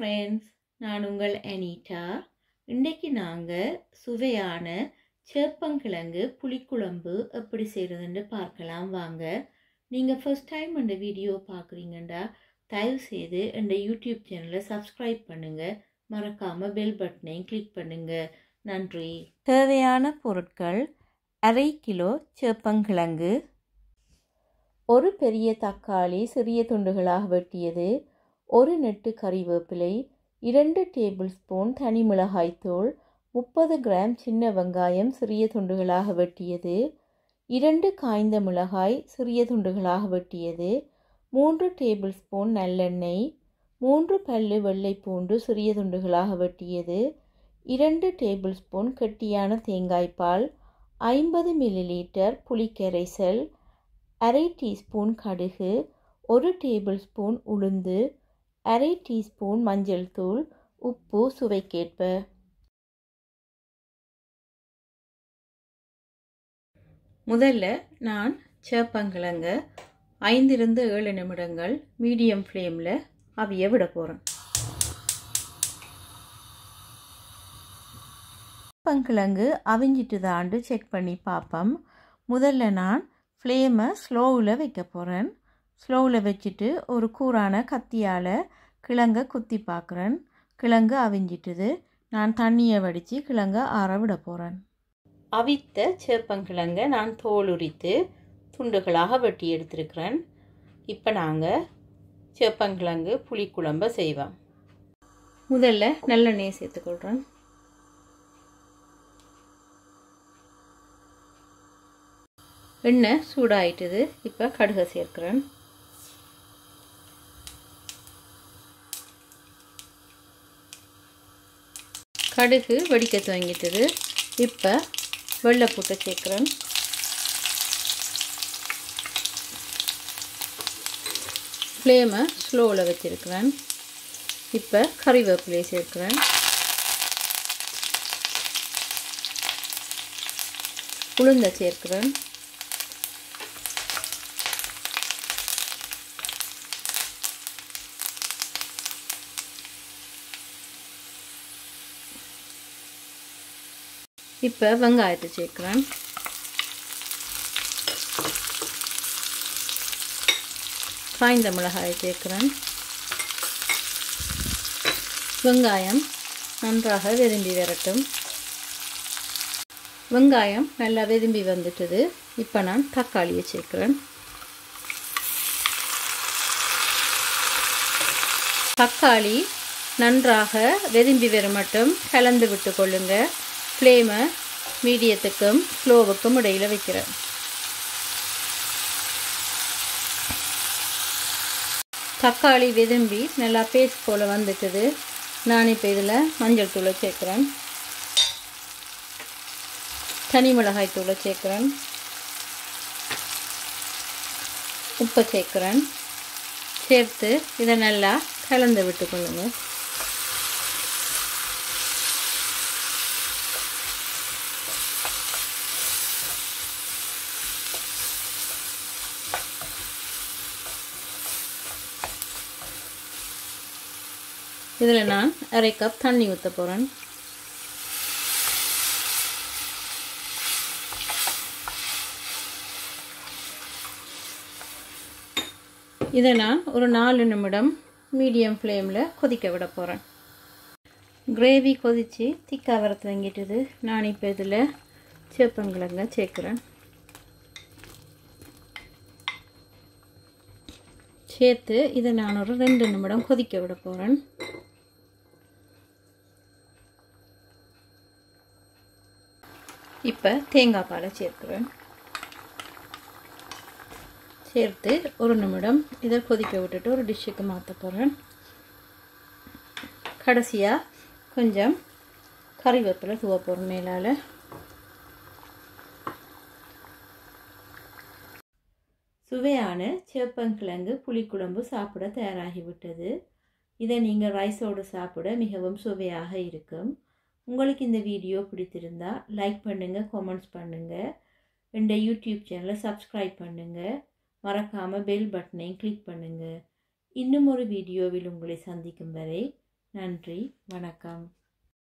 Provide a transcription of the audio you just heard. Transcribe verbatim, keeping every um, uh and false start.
Friends, நான் உங்கள் அனிதா. இன்றைக்கு நாங்கள் சுவையான சேப்பங்கிழங்கு புளிக்குழம்பு எப்படி செய்கிறதுன்னு பார்க்கலாம் வாங்க. நீங்கள் ஃபர்ஸ்ட் டைம் இந்த வீடியோ பார்க்குறீங்கண்டா தயவு செய்து இந்த யூடியூப் சேனலை சப்ஸ்கிரைப் பண்ணுங்கள். மறக்காமல் பெல் பட்டனையும் கிளிக் பண்ணுங்கள். நன்றி. தேவையான பொருட்கள்: அரை கிலோ சேப்பங்கிழங்கு, ஒரு பெரிய தக்காளி சிறிய துண்டுகளாக வெட்டியது, ஒரு நெட்டு கறிவேப்பிலை, இரண்டு டேபிள் ஸ்பூன் தனி மிளகாய்த்தூள், முப்பது கிராம் சின்ன வெங்காயம் சிறிய துண்டுகளாக வெட்டியது, இரண்டு காய்ந்த மிளகாய் சிறிய துண்டுகளாக வெட்டியது, மூன்று டேபிள் ஸ்பூன் நல்லெண்ணெய், மூன்று பல்லு வெள்ளை பூண்டு சிறிய துண்டுகளாக வெட்டியது, இரண்டு டேபிள் ஸ்பூன் கெட்டியான தேங்காய்பால், ஐம்பது மில்லி லிட்டர் புளிக்கரைசல், அரை டீஸ்பூன் கடுகு, ஒரு டேபிள் ஸ்பூன் உளுந்து, அரை டீஸ்பூன் மஞ்சள் தூள், உப்பு சுவைக்கேற்ப. முதல்ல நான் சேப்பங்கிழங்க ஐந்திலிருந்து ஏழு நிமிடங்கள் மீடியம் ஃப்ளேமில் அவிய விட போகிறேன். சேப்பங்கிழங்கு அவிஞ்சிட்டு தாண்டு செக் பண்ணி பார்ப்போம். முதல்ல நான் ஃப்ளேமை ஸ்லோவில் வைக்க போகிறேன். ஸ்லோவில் வச்சுட்டு ஒரு கூரான கத்தியால் கிழங்கை குத்தி பார்க்குறேன். கிழங்கு அவிஞ்சிட்டுது. நான் தண்ணியை வடித்து கிழங்கை ஆற விட போகிறேன். அவித்த சேப்பங்கிழங்கை நான் தோல் உரித்து துண்டுகளாக வெட்டி எடுத்துருக்கிறேன். இப்போ நாங்கள் சேப்பங்கிழங்கு புளிக்குழம்பை செய்வோம். முதல்ல நல்லெண்ணெயை சேர்த்துக்கொள்கிறேன். எண்ணெய் சூடாயிட்டுது. இப்போ கடுகை சேர்க்கிறேன். கடுகு வெடிக்க துவங்கிட்டது. இப்போ வெள்ளைப்பூட்டை சேர்க்கிறேன். ஃப்ளேமை ஸ்லோவில் வச்சுருக்கிறேன். இப்போ கறிவேப்பிலையை சேர்க்கிறேன். உளுந்தை சேர்க்கிறேன். இப்போ வெங்காயத்தை சேர்க்குறேன். காய்ந்த மிளகாயை சேர்க்குறேன். வெங்காயம் நன்றாக வெதும்பி வரட்டும். வெங்காயம் நல்லா வெதும்பி வந்துட்டது. இப்போ நான் தக்காளியை சேர்க்குறேன். தக்காளி நன்றாக வெதும்பி வர மட்டும் கலந்து விட்டு கொள்ளுங்க. ஃப்ளேமை மீடியத்துக்கும் ஸ்லோவுக்கும் இடையில் வைக்கிறேன். தக்காளி வெதும்பி நல்லா பேஸ்ட் போல் வந்துட்டுது. நான் இப்போ இதில் மஞ்சள் தூளை சேர்க்குறேன். தனி மிளகாய் தூளை சேர்க்குறேன். உப்பை சேர்க்குறேன். சேர்த்து இதை நல்லா கலந்து விட்டுக்கொள்ளுங்க. இதில் நான் அரை கப் தண்ணி ஊற்ற போகிறேன். இதை நான் ஒரு நாலு நிமிடம் மீடியம் ஃப்ளேமில் கொதிக்க விட போகிறேன். கிரேவி கொதித்து திக்காக வர துவங்கிட்டுது. நான் இப்போ இதில் சேப்பங்கிழங்க சேர்க்குறேன். சேர்த்து இதை நான் ஒரு ரெண்டு நிமிடம் கொதிக்க விட போகிறேன். இப்போ தேங்காய் பாலை சேர்க்குறேன். சேர்த்து ஒரு நிமிடம் இதை கொதிக்க விட்டுட்டு ஒரு டிஷ்ஷுக்கு மாற்ற போகிறேன். கடைசியாக கொஞ்சம் கறிவேப்பிலை தூவ போகிறேன் மேலால். சுவையான சேப்பங்கிழங்கு புளிக்குழம்பு சாப்பிட தயாராகிவிட்டது. இதை நீங்கள் ரைஸோடு சாப்பிட மிகவும் சுவையாக இருக்கும். உங்களுக்கு இந்த வீடியோ பிடித்திருந்தா லைக் பண்ணுங்கள், கமெண்ட்ஸ் பண்ணுங்கள், இந்த யூடியூப் சேனலை சப்ஸ்கிரைப் பண்ணுங்கள். மறக்காமல் பெல் பட்டனை கிளிக் பண்ணுங்கள். இன்னும் ஒரு வீடியோவில் உங்களை சந்திக்கும் வரை நன்றி, வணக்கம்.